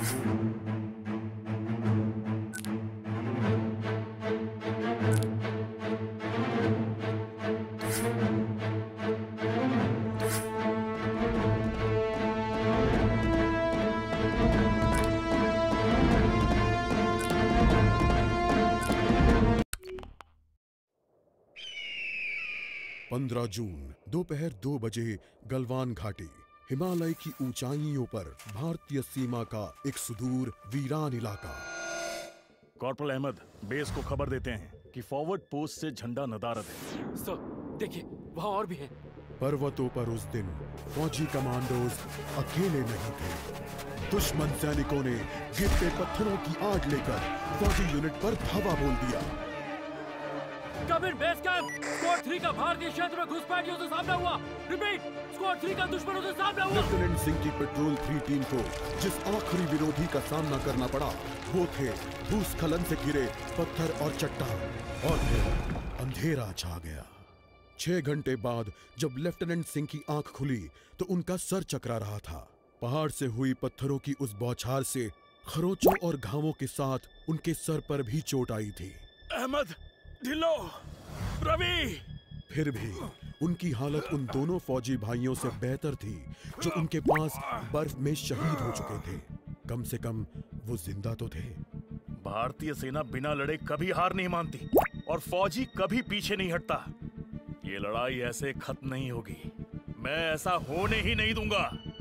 जून दोपहर 2 बजे गलवान घाटी, हिमालय की ऊंचाइयों पर भारतीय सीमा का एक सुदूर वीरान इलाका। कॉर्पोरल अहमद, बेस को खबर देते हैं कि फॉरवर्ड पोस्ट से झंडा नदारद है। सर, देखिए वहाँ और भी है। पर्वतों पर उस दिन फौजी कमांडोज अकेले नहीं थे। दुश्मन सैनिकों ने गिरते पत्थरों की आग लेकर फौजी यूनिट पर धावा बोल दिया। कमिंग बेस कैंप, स्क्वाड 3 का भारतीय क्षेत्र में घुसपैठियों से सामना हुआ। रिपीट, स्क्वाड 3 का दुश्मनों से सामना हुआ। लेफ्टिनेंट सिंह की पेट्रोल 3 टीम को जिस आखिरी विरोधी का सामना करना पड़ा वो थे भूस्खलन से घिरे पत्थर और चट्टान। और फिर अंधेरा छा गया। 6 घंटे बाद जब लेफ्टिनेंट सिंह की आंख खुली तो उनका सर चकरा रहा था। पहाड़ से हुई पत्थरों की उस बौछार से खरोंचों और घावों के साथ उनके सर पर भी चोट आई थी। अहमद, ढिल्लो, रवि। फिर भी उनकी हालत उन दोनों फौजी भाइयों से बेहतर थी जो उनके पास बर्फ में शहीद हो चुके थे। कम से कम वो जिंदा तो थे। भारतीय सेना बिना लड़े कभी हार नहीं मानती और फौजी कभी पीछे नहीं हटता। ये लड़ाई ऐसे खत्म नहीं होगी। मैं ऐसा होने ही नहीं दूंगा।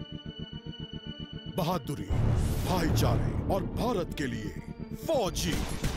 बहादुरी, भाईचारे और भारत के लिए फौजी।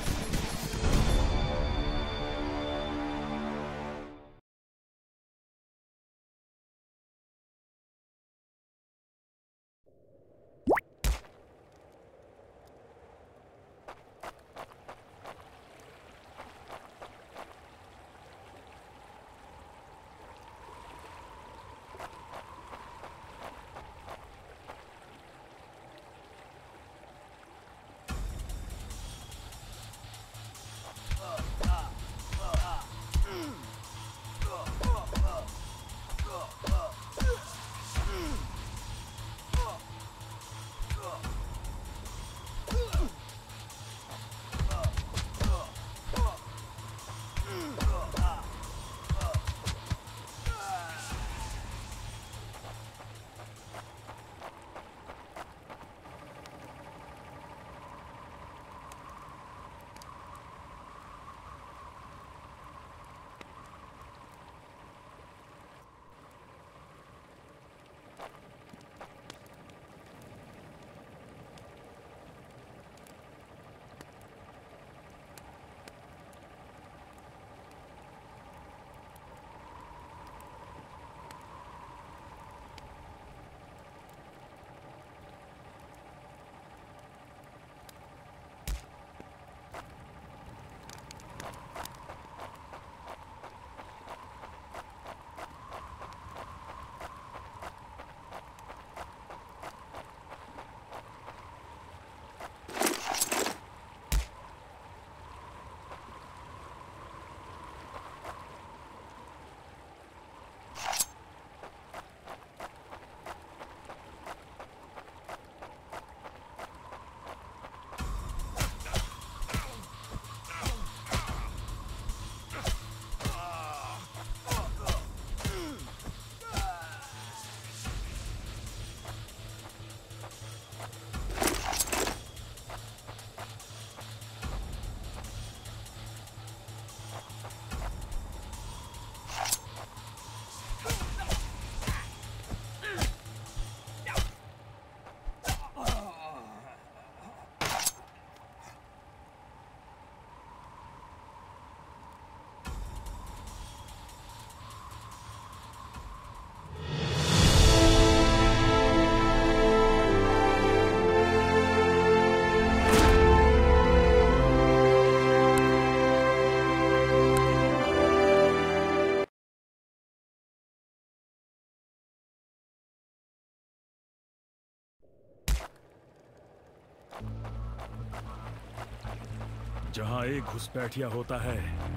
जहां एक घुसपैठिया होता है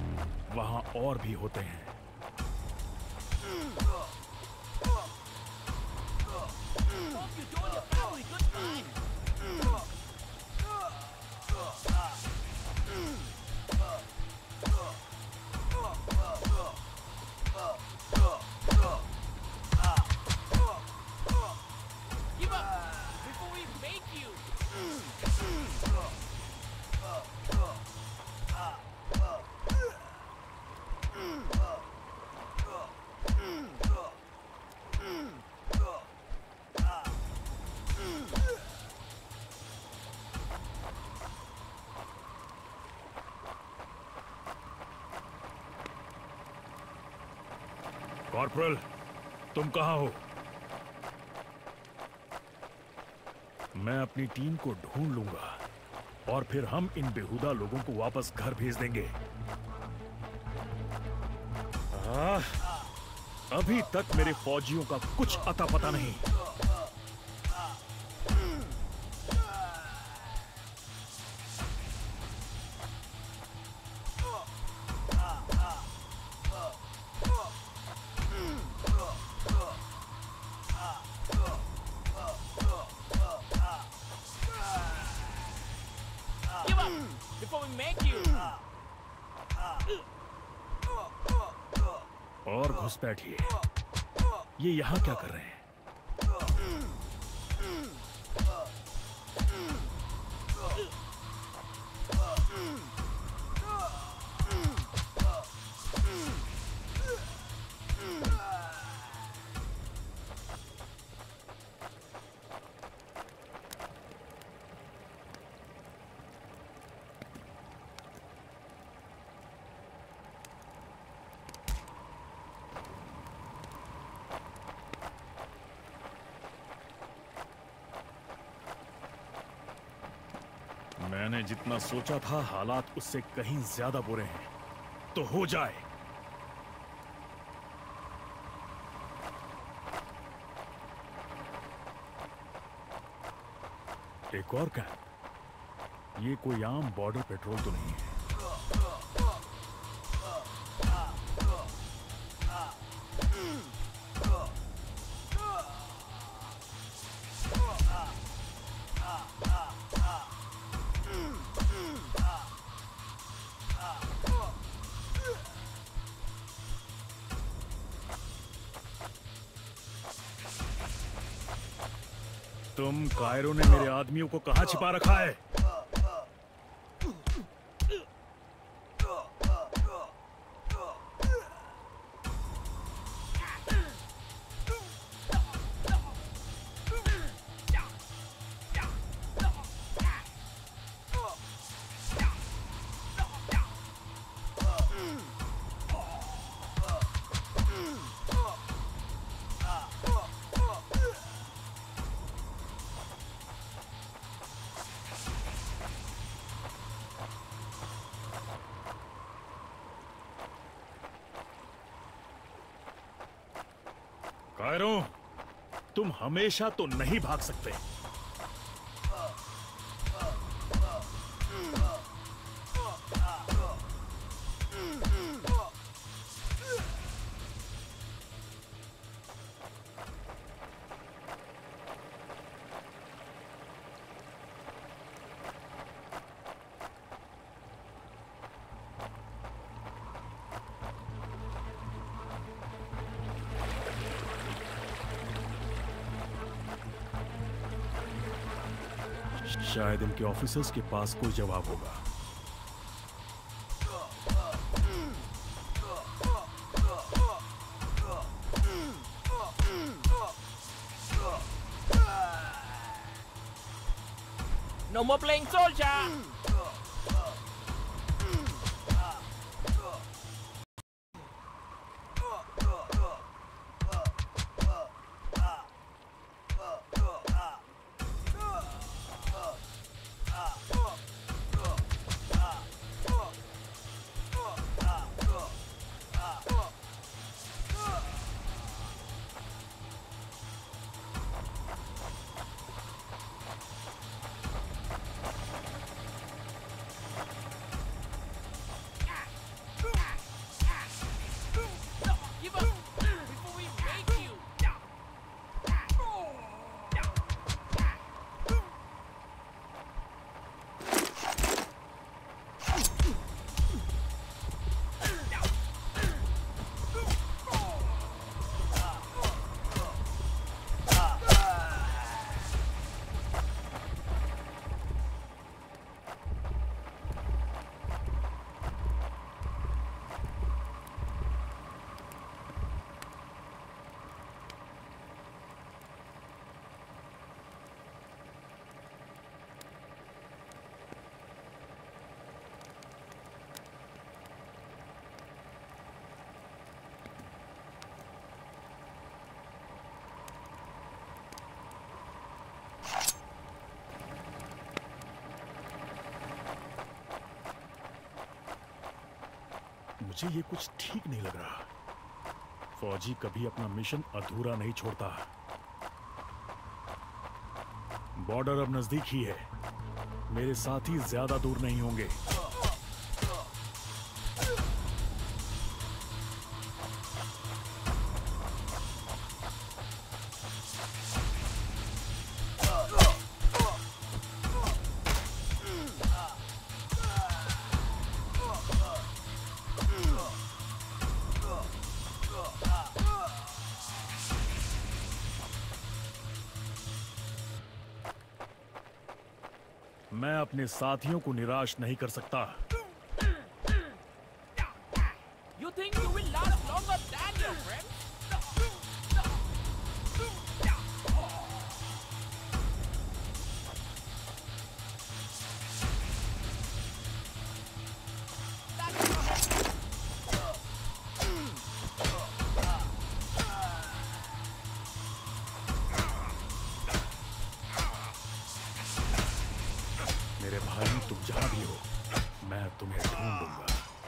वहां और भी होते हैं। कॉर्पोरल, तुम कहां हो? मैं अपनी टीम को ढूंढ लूंगा और फिर हम इन बेहुदा लोगों को वापस घर भेज देंगे। अभी तक मेरे फौजियों का कुछ अता पता नहीं। और घुस बैठिए। ये यहां क्या कर रहे हैं? मैंने जितना सोचा था हालात उससे कहीं ज्यादा बुरे हैं। तो हो जाए। एक और कैंप। ये कोई आम बॉर्डर पेट्रोल तो नहीं है। तुम कायरो ने मेरे आदमियों को कहां छिपा रखा है? कायरो, तुम हमेशा तो नहीं भाग सकते। शायद इनके ऑफिसर्स के पास कोई जवाब होगा। No more playing soldier! मुझे ये कुछ ठीक नहीं लग रहा। फौजी कभी अपना मिशन अधूरा नहीं छोड़ता। बॉर्डर अब नजदीक ही है। मेरे साथी ज्यादा दूर नहीं होंगे। मैं अपने साथियों को निराश नहीं कर सकता। You think you will last longer than your friends? मेरे भाई, तुम जहां भी हो, मैं तुम्हें ढूंढूंगा।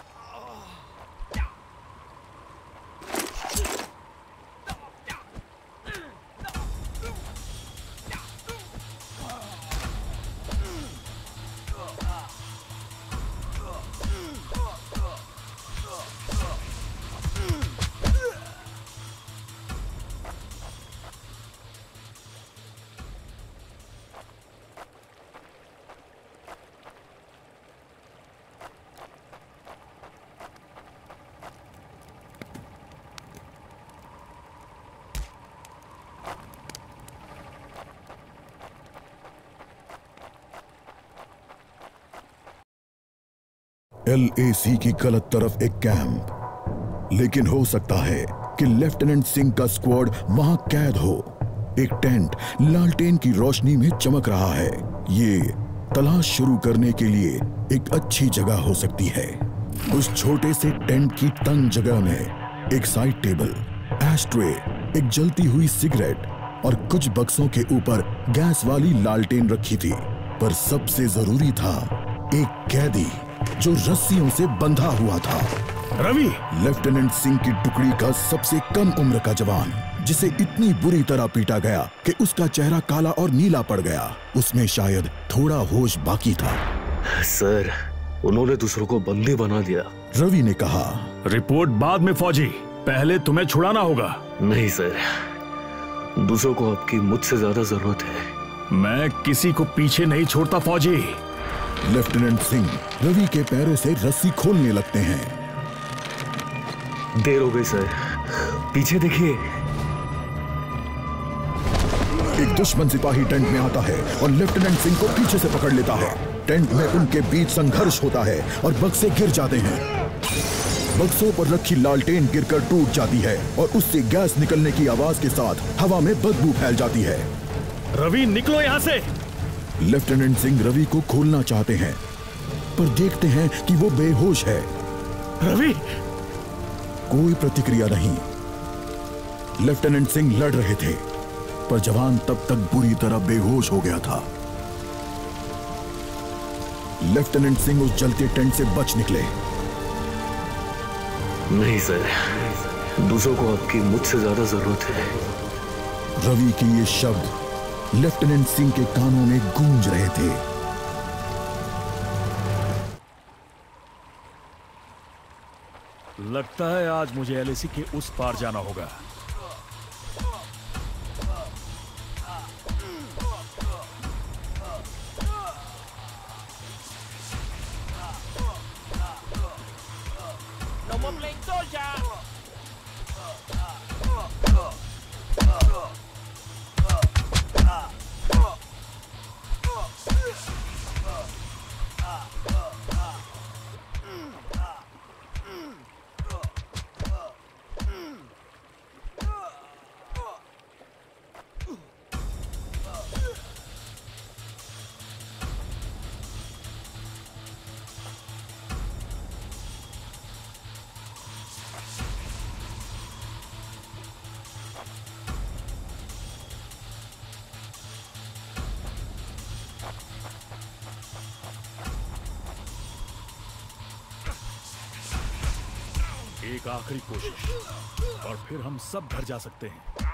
LAC की गलत तरफ एक कैंप, लेकिन हो सकता है कि लेफ्टिनेंट सिंह का स्क्वाड वहां कैद हो। एक टेंट लालटेन की रोशनी में चमक रहा है। ये तलाश शुरू करने के लिए एक अच्छी जगह हो सकती है। उस छोटे से टेंट की तंग जगह में एक साइड टेबल, एशट्रे, एक जलती हुई सिगरेट और कुछ बक्सों के ऊपर गैस वाली लालटेन रखी थी। पर सबसे जरूरी था एक कैदी जो रस्सियों से बंधा हुआ था। रवि! लेफ्टिनेंट सिंह की टुकड़ी का सबसे कम उम्र का जवान, जिसे इतनी बुरी तरह पीटा गया कि उसका चेहरा काला और नीला पड़ गया। उसमें शायद थोड़ा होश बाकी था। सर, उन्होंने दूसरों को बंदी बना दिया। रवि ने कहा। रिपोर्ट बाद में फौजी, पहले तुम्हें छुड़ाना होगा। नहीं सर, दूसरों को आपकी मुझसे ज्यादा जरूरत है। मैं किसी को पीछे नहीं छोड़ता फौजी। लेफ्टिनेंट सिंह रवि के पैरों से रस्सी खोलने लगते हैं। देर हो गई सर, पीछे देखिए। एक दुश्मन सिपाही टेंट में आता है और लेफ्टिनेंट सिंह को पीछे से पकड़ लेता है। टेंट में उनके बीच संघर्ष होता है और बक्से गिर जाते हैं। बक्सों पर रखी लालटेन गिरकर टूट जाती है और उससे गैस निकलने की आवाज के साथ हवा में बदबू फैल जाती है। रवि, निकलो यहाँ से। लेफ्टिनेंट सिंह रवि को खोलना चाहते हैं, पर देखते हैं कि वो बेहोश है। रवि! कोई प्रतिक्रिया नहीं। लेफ्टिनेंट सिंह लड़ रहे थे, पर जवान तब तक बुरी तरह बेहोश हो गया था। लेफ्टिनेंट सिंह उस जलते टेंट से बच निकले। नहीं सर, दूसरों को आपकी मुझसे ज्यादा जरूरत है। रवि के ये शब्द लेफ्टिनेंट सिंह के कानों में गूंज रहे थे। लगता है आज मुझे LAC के उस पार जाना होगा। No more playing soldier. एक आखिरी कोशिश और फिर हम सब घर जा सकते हैं।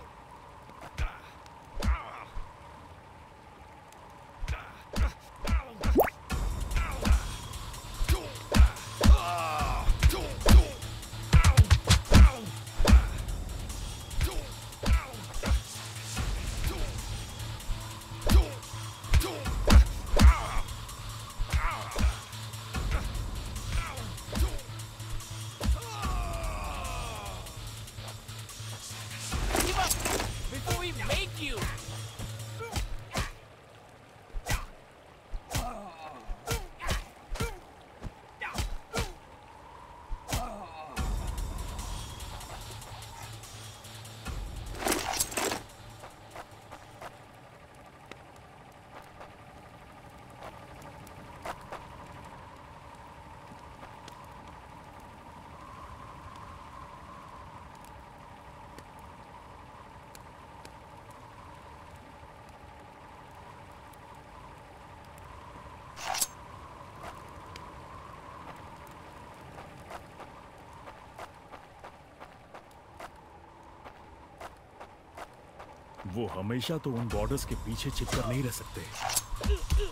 Before we make you! वो हमेशा तो उन बॉर्डर्स के पीछे छिपकर नहीं रह सकते।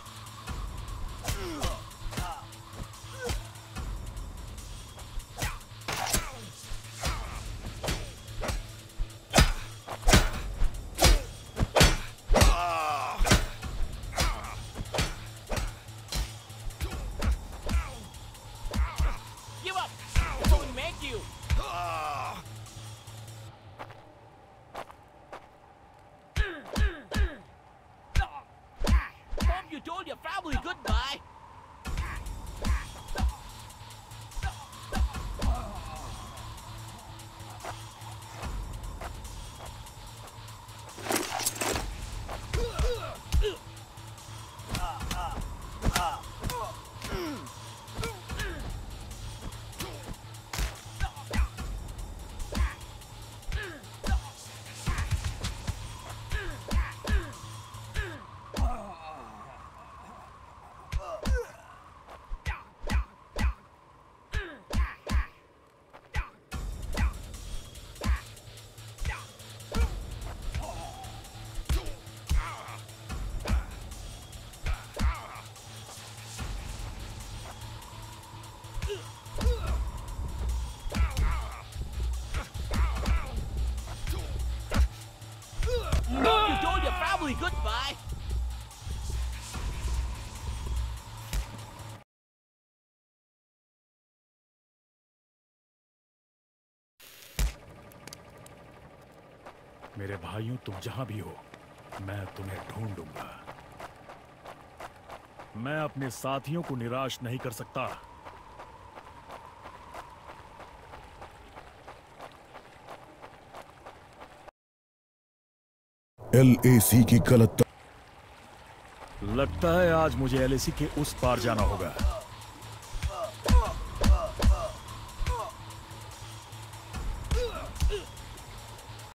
Give up! Before we make you! Mom, you told your family goodbye! Mom, you told your family goodbye! मेरे भाइयों, तुम जहां भी हो, मैं तुम्हें ढूंढूंगा। मैं अपने साथियों को निराश नहीं कर सकता। LAC की गलत लगता है आज मुझे LAC के उस पार जाना होगा।